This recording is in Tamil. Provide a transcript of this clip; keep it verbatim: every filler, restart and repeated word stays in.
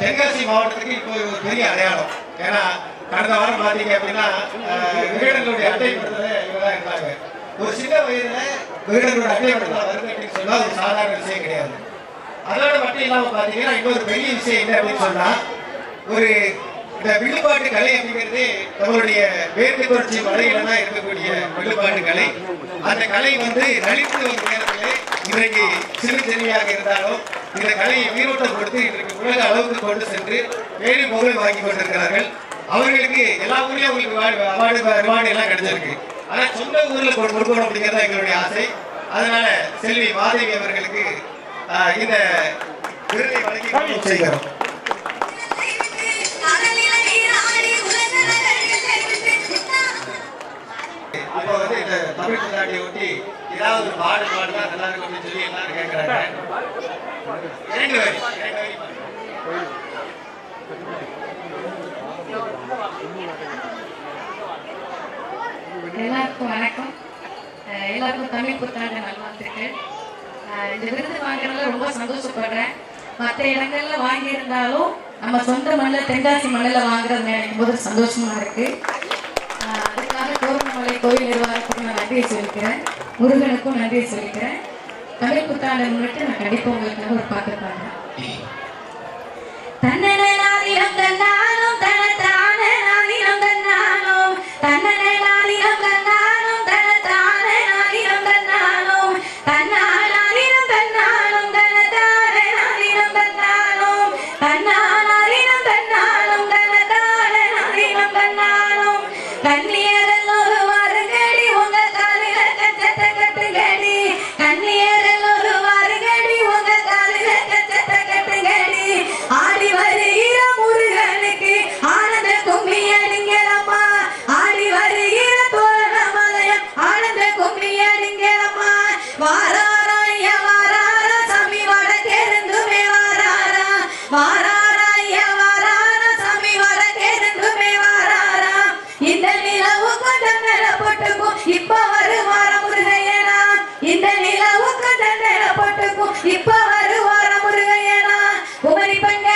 தென்காசி மாவட்டத்துக்கு இப்போ ஒரு பெரிய அடையாளம். ஏன்னா கடந்த வாரம் பார்த்தீங்க அப்படின்னா விகடனுடைய அட்டைப்படுத்தல இவங்க இருந்தாங்க. ஒரு சின்ன வயதுல விகடனுடைய அட்டைப்படுத்தல வருது அப்படின்னு சொன்னா ஒரு சாதாரண விஷயம் கிடையாது. அதோட மட்டும் இல்லாம பாத்தீங்கன்னா இன்னொரு பெரிய விஷயம் என்ன அப்படின்னு சொன்னா, ஒரு இந்த வில்லுப்பாட்டு கலை அப்படிங்கிறது நம்மளுடைய மேற்கு தொடர்ச்சி மலையில தான் இருக்கக்கூடிய வில்லுப்பாட்டு கலை. அந்த கலை வந்து நலித்து வரும் நேரத்திலே இன்றைக்கு சிறு சிறுமியாக இருந்தாலும் இந்த கலையை உயிரோட்டம் கொடுத்து இன்றைக்கு உலக அளவுக்கு கொண்டு சென்று வேறு புகழ் வாங்கி கொண்டிருக்கிறார்கள். அவர்களுக்கு எல்லா ஊர்லயும் அவங்களுக்கு அவார்டு அவார்டு எல்லாம் கிடைச்சிருக்கு. ஆனா சொந்த ஊர்ல கொடுக்கணும் அப்படிங்கிறது எங்களுடைய ஆசை. அதனால செல்வி மாதவி அவர்களுக்கு இந்த விருதை வழங்கி செய்கிறோம். இப்போ வந்து இந்த தமிழ் புத்தாண்டியை ஒட்டி ஏதாவது ஒரு பாடு பாடுனா நல்லா இருக்கும் அப்படின்னு சொல்லி எல்லாரும் கேட்கிறாங்க. இரண்டு வரி எல்லாருக்கும் வணக்கம். எல்லாருக்கும் தமிழ் புத்தாண்டு நல்வாழ்த்துக்கள். இந்த விருது வாங்குறதுல ரொம்ப சந்தோஷப்படுறேன். மற்ற இடங்கள்ல வாங்கியிருந்தாலும் நம்ம சொந்த மண்ணில் தென்காசி மண்ணில் வாங்குறது நினைக்கும் போது சந்தோஷமா இருக்கு. அதுக்காக கோரமலை கோயில் நிர்வாகத்துக்கு நான் நன்றியை சொல்லிக்கிறேன். முருகனுக்கும் நன்றியை சொல்லிக்கிறேன். தமிழ் புத்தாண்டை முன்னிட்டு நான் கண்டிப்பாக உங்களுக்கு ஒரு பாட்டு பாடுறேன். தன்னனை நாதினம் கண்ணாலும் தனத்தான நாதினம் கண்ணாலும் தன்னனை நாதினம் கண்ணாலும் தனத்தான நாதினம் கண்ணாலும் தன்னால் நாதினம் கண்ணாலும் தனத்தான நாதினம் கண்ணாலும் தன்னால் நாதினம் கண்ணாலும் தனத்தான நாதினம் கண்ணாலும் கண்ணியரல் ஒரு வாருங்கடி உங்க காலில கச்சத்தை கட்டுங்கடி கண்ணியரல் ஒரு வாருங்கடி உங்க காலில கச்சத்தை கட்டுங்கடி ஆடி வருகிற முருகனுக்கு ஆனந்த கும்மி அடிங்களம்மா ஆடி வருகிற தோரணமலயம் ஆனந்த கும்மி அடிங்களம்மா வாராராய வாரார சாமி வடக்கேருந்துமே வாராரா வாராராய வாரார சாமி வடக்கேருந்துமே வாராரா இந்த நிலவு கொண்டனர போட்டுக்கும் இப்ப வருவார முருகையனா இந்த நிலவு கொண்டனர போட்டுக்கும் இப்ப வருவார முருகையனா குமரி பங்க